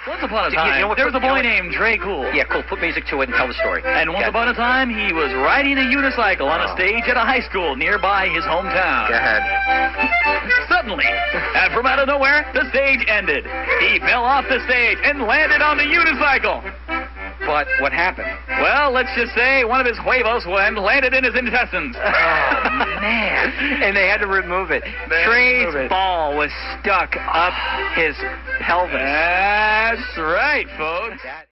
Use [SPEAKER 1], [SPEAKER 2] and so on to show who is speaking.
[SPEAKER 1] Once upon a time,
[SPEAKER 2] you know what,
[SPEAKER 1] there was a boy
[SPEAKER 2] you know what?
[SPEAKER 1] named Trey Cool.
[SPEAKER 2] Yeah, cool. Put music to it and tell the story.
[SPEAKER 1] And once upon a time, he was riding a unicycle on a stage at a high school nearby his hometown.
[SPEAKER 2] Go ahead.
[SPEAKER 1] Suddenly, and from out of nowhere, the stage ended. He fell off the stage and landed on the unicycle.
[SPEAKER 2] But what happened?
[SPEAKER 1] Well, let's just say one of his huevos landed in his intestines.
[SPEAKER 2] Oh, man. And they had to remove it. Trey's ball was stuck up his pelvis.
[SPEAKER 1] That's right, folks.